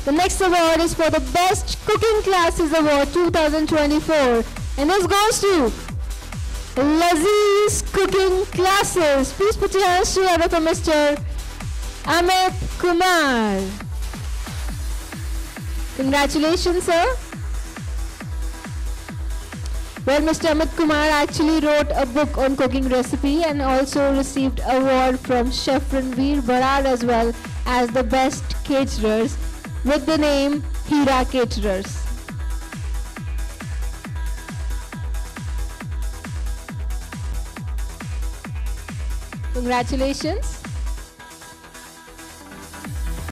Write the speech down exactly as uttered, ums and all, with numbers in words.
The next award is for the Best Cooking Classes Award twenty twenty-four, and this goes to Lazeez Cooking Classes. Please put your hands together for Mister Amit Kumar. Congratulations, sir. Well, Mister Amit Kumar actually wrote a book on cooking recipe and also received award from Chef Ranveer Barar as well as the best caterers with the name Hira Caterers. Congratulations.